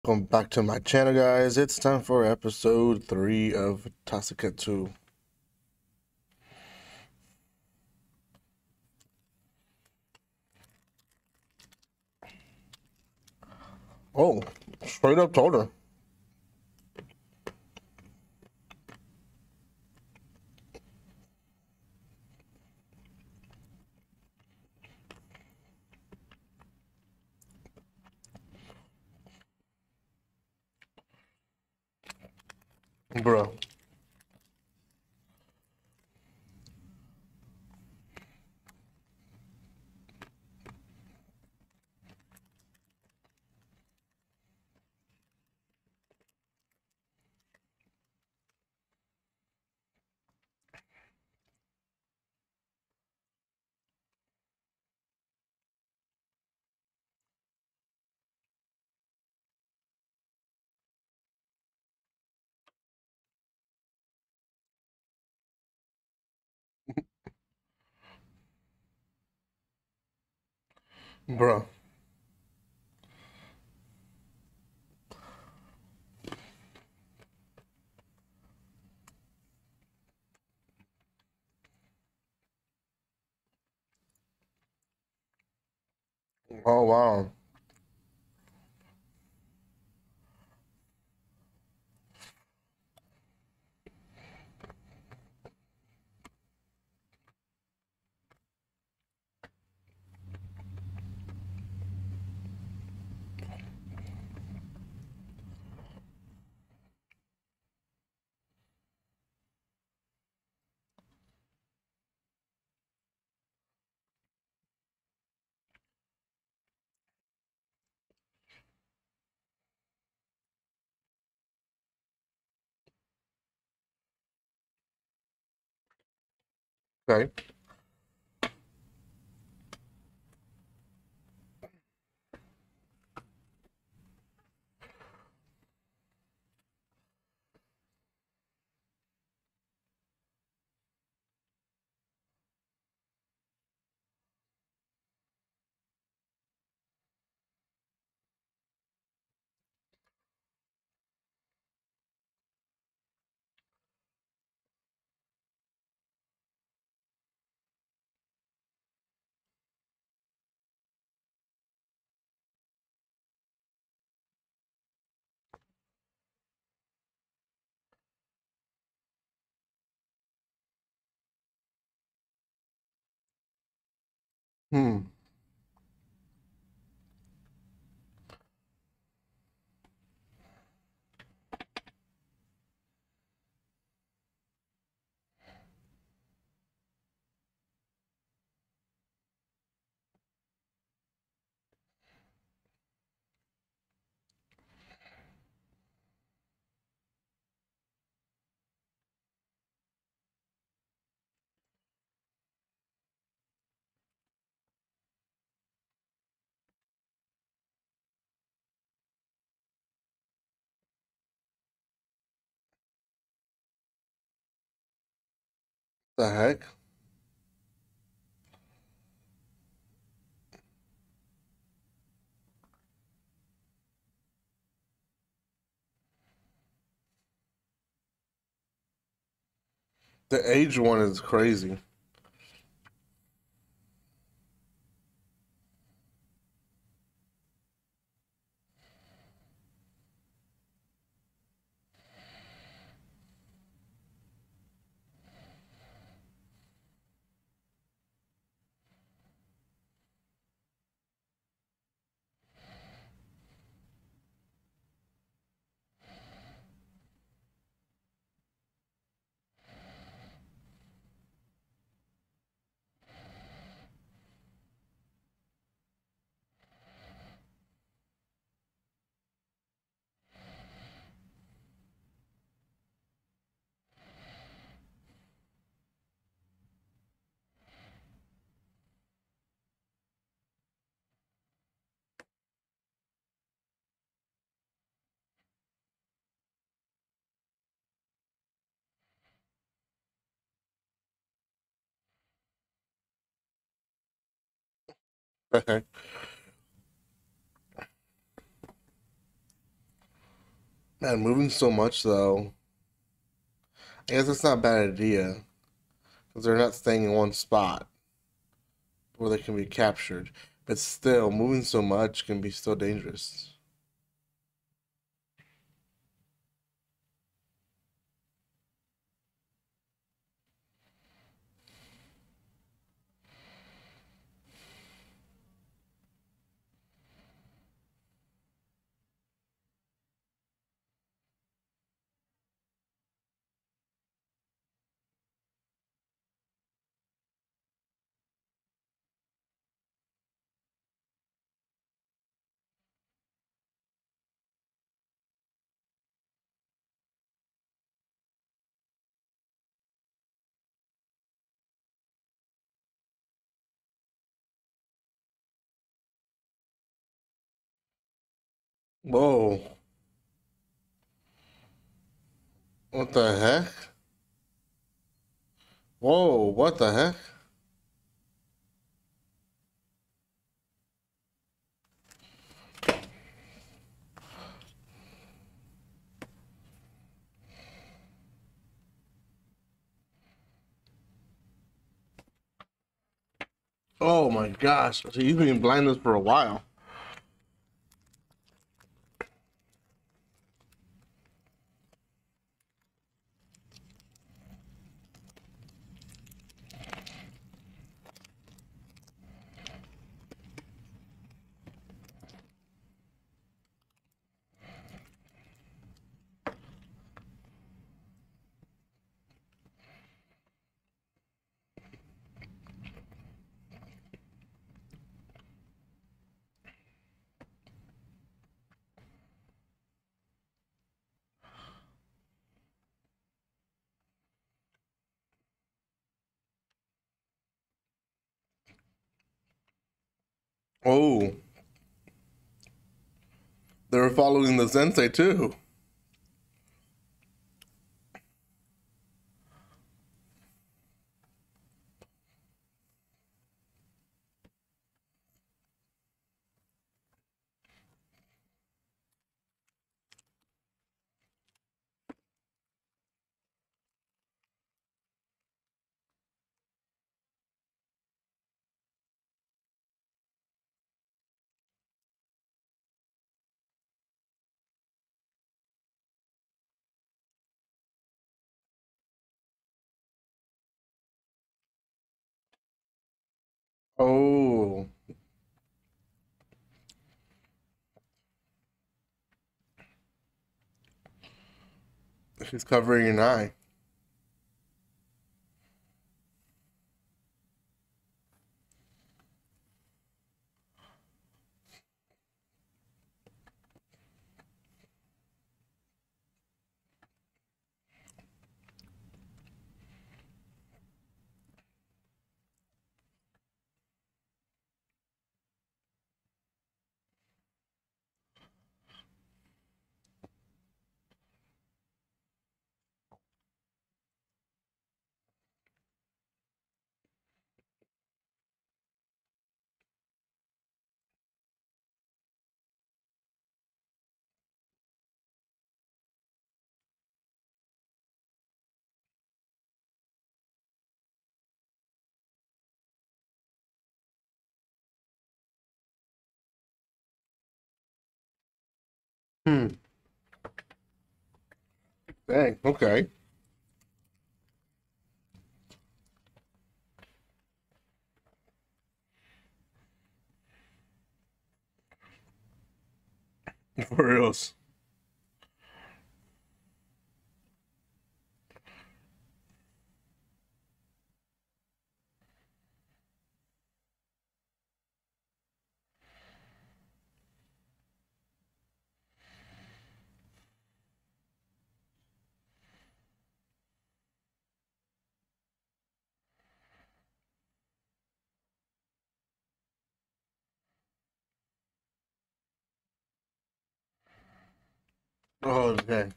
Welcome back to my channel, guys. It's time for episode 3 of Tasaketsu. Oh, straight up told her. Bro. Bro. Oh, wow. Okay. Hmm. The heck? The age one is crazy. The heck? Man, moving so much though. I guess it's not a bad idea because they're not staying in one spot where they can be captured. But still, moving so much can be still dangerous. Whoa. What the heck? Whoa, what the heck? Oh my gosh. So you've been blind this for a while. Oh, they were following the sensei too. Oh, she's covering an eye. Hmm. Dang. Okay. For reals. Oh, okay.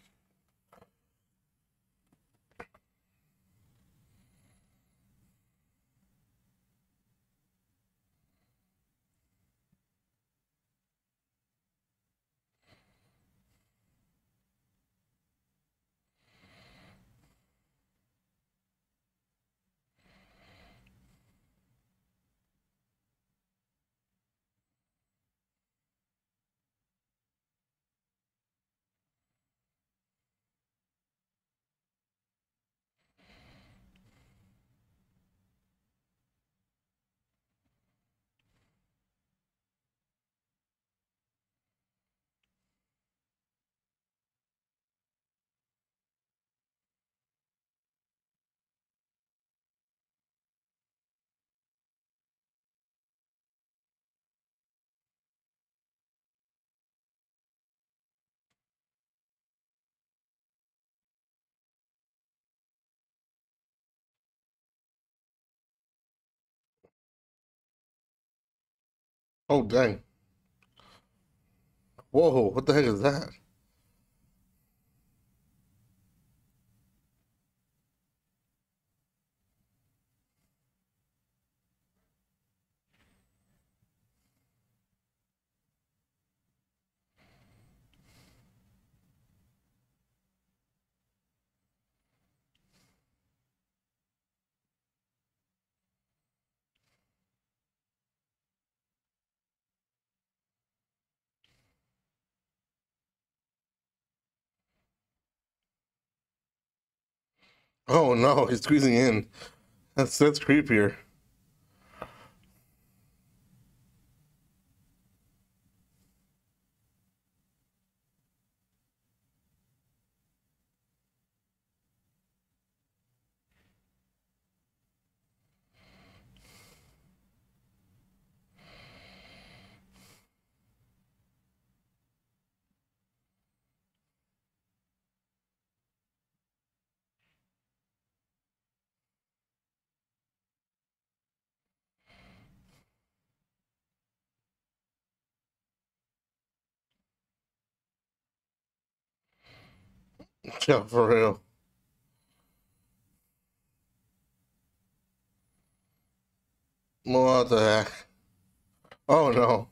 Oh, dang. Whoa, what the heck is that? Oh no, he's squeezing in. That's creepier. Yeah, for real. What the heck? Oh no.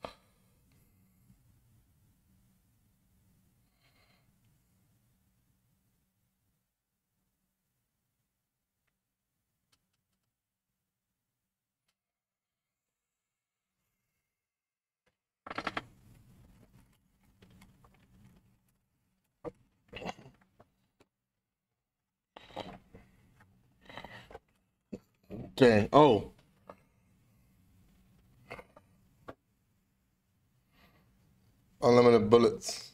Dang. Oh, unlimited bullets.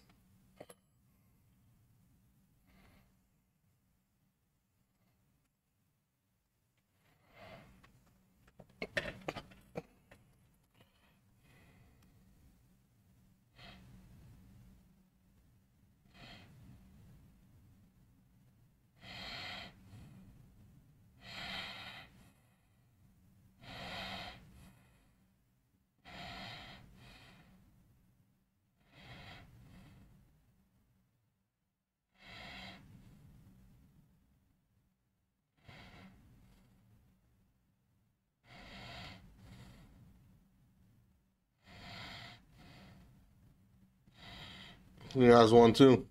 You guys won too.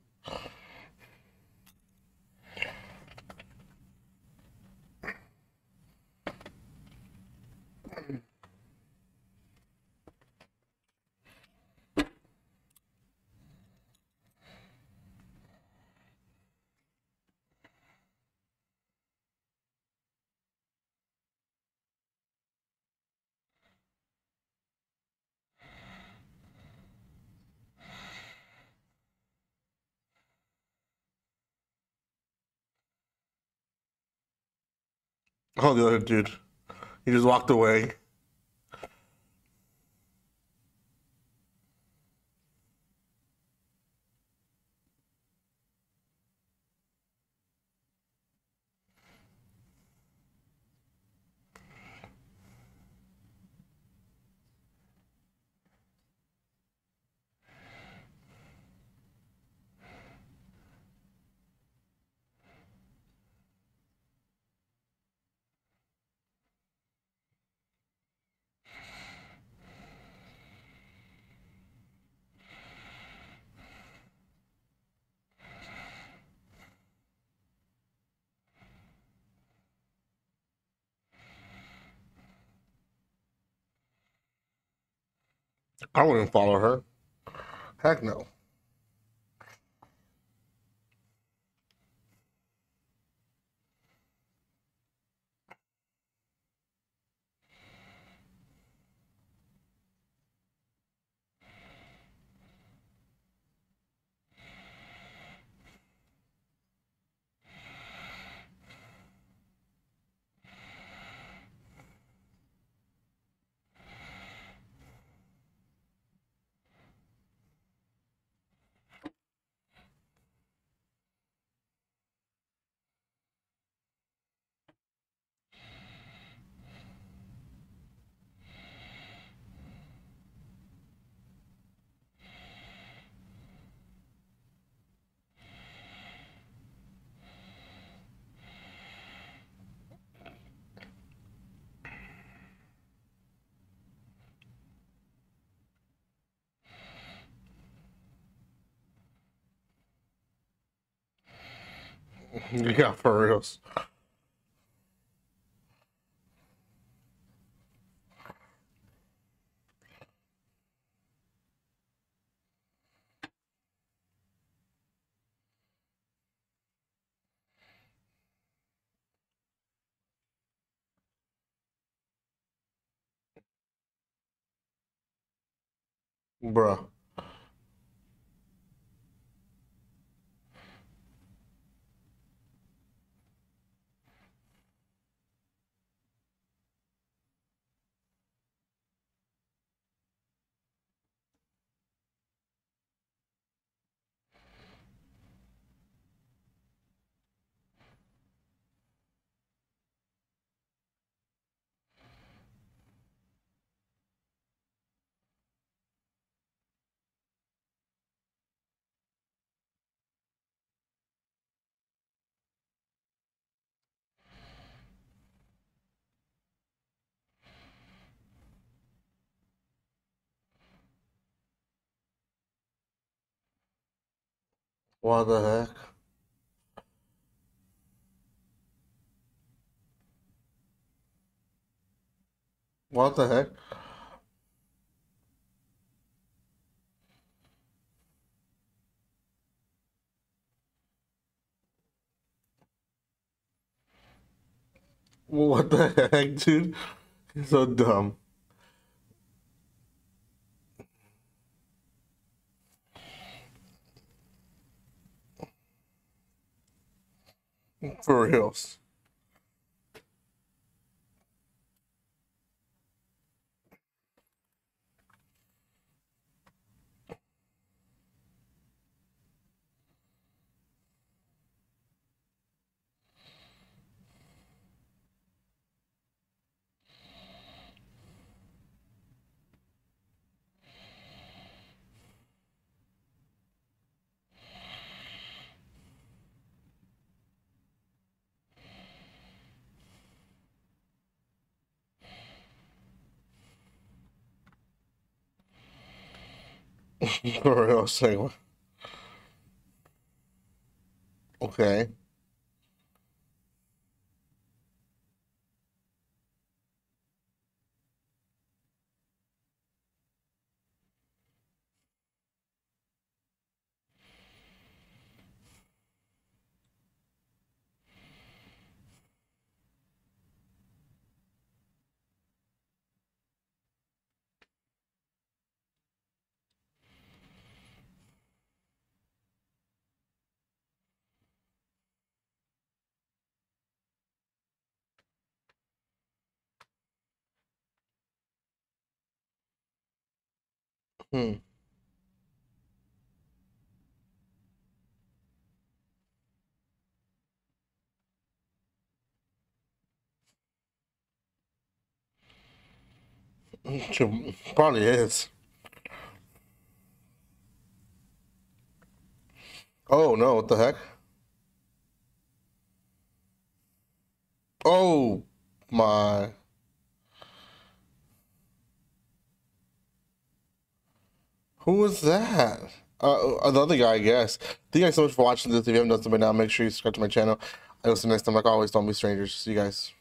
Oh, the other dude. He just walked away. I wouldn't follow her. Heck no. Yeah, for reals. Bruh. What the heck? What the heck? What the heck, dude? He's so dumb. For reals. For reals. Like, okay. Hmm. Probably is. Oh no, what the heck? Oh my. Who was that? Another guy, I guess. Thank you guys so much for watching this. If you haven't done so by now, make sure you subscribe to my channel. I will see you next time. Like always, don't be strangers. See you guys.